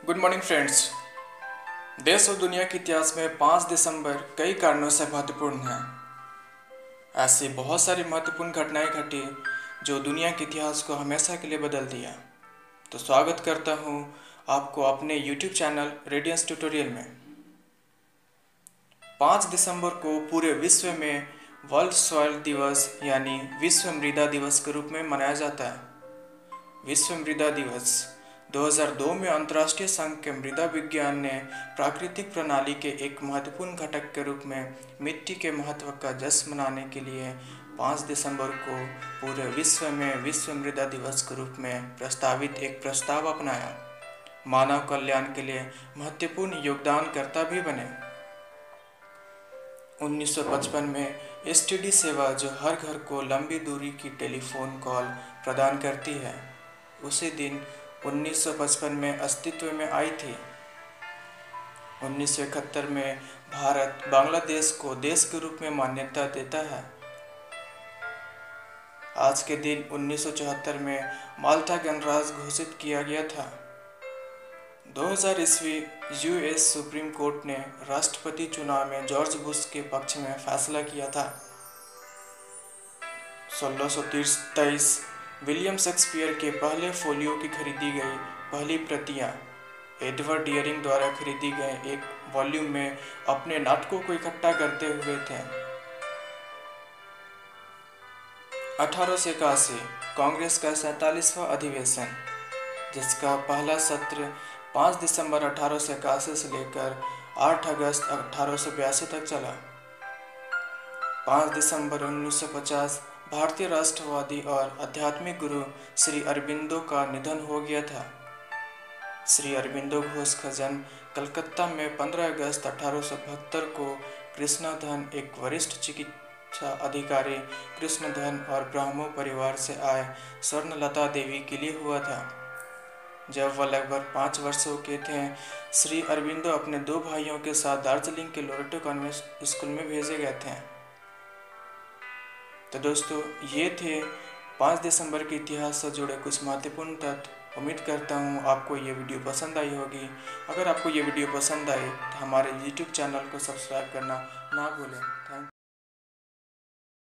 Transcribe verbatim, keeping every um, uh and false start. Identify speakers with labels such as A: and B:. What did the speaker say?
A: Good morning friends. देश और दुनिया के इतिहास में पाँच दिसंबर कई कारणों से महत्वपूर्ण है। ऐसी बहुत सारी महत्वपूर्ण घटनाएं घटी जो दुनिया के इतिहास को हमेशा के लिए बदल दिया। तो स्वागत करता हूं आपको अपने यूट्यूब चैनल रेडियंस ट्यूटोरियल में। पाँच दिसंबर को पूरे विश्व में वर्ल्ड सॉइल दिवस यानी विश्व मृदा दिवस के रूप में मनाया जाता है। विश्व मृदा दिवस दो हज़ार दो में अंतर्राष्ट्रीय संघ के मृदा विज्ञान ने प्राकृतिक प्रणाली के एक महत्वपूर्ण घटक के रूप में मिट्टी के महत्व का जश्न मनाने के लिए पाँच दिसंबर को पूरे विश्व में विश्व मृदा दिवस के रूप में प्रस्तावित एक प्रस्ताव अपनाया। मानव कल्याण के लिए महत्वपूर्ण योगदानकर्ता भी बने। उन्नीस सौ पचपन में एस टी डी सेवा, जो हर घर को लंबी दूरी की टेलीफोन कॉल प्रदान करती है, उसी दिन उन्नीस सौ पचपन में अस्तित्व में आई थी। उन्नीस सौ इकहत्तर में भारत बांग्लादेश को देश के रूप में मान्यता देता है। आज के दिन उन्नीस सौ चौहत्तर में माल्टा गणराज्य घोषित किया गया था। दो हज़ार ईस्वी यू एस सुप्रीम कोर्ट ने राष्ट्रपति चुनाव में जॉर्ज बुश के पक्ष में फैसला किया था। सोलह सौ तेईस विलियम शेक्सपियर के पहले फोलियो की खरीदी गई पहली प्रतियां एडवर्ड डियरिंग द्वारा खरीदी गए एक वॉल्यूम में अपने नाटकों को इकट्ठा करते हुए थे। अठारह सौ इक्यासी कांग्रेस का सैंतालीसवां अधिवेशन, जिसका पहला सत्र पाँच दिसंबर अठारह सौ इक्यासी से लेकर आठ अगस्त अठारह सौ बयासी तक चला। पाँच दिसंबर उन्नीस सौ पचास भारतीय राष्ट्रवादी और आध्यात्मिक गुरु श्री अरबिंदो का निधन हो गया था। श्री अरबिंदो घोष का जन्म कलकत्ता में पंद्रह अगस्त अठारह सौ बहत्तर को कृष्णधन, एक वरिष्ठ चिकित्सा अधिकारी कृष्णधन और ब्राह्मण परिवार से आए स्वर्णलता देवी के लिए हुआ था। जब वह लगभग पाँच वर्षों के थे, श्री अरबिंदो अपने दो भाइयों के साथ दार्जिलिंग के लोरेटो कॉन्वेंट स्कूल में भेजे गए थे। तो दोस्तों, ये थे पाँच दिसंबर के इतिहास से जुड़े कुछ महत्वपूर्ण तथ्य। उम्मीद करता हूँ आपको ये वीडियो पसंद आई होगी। अगर आपको ये वीडियो पसंद आए तो हमारे यूट्यूब चैनल को सब्सक्राइब करना ना भूलें।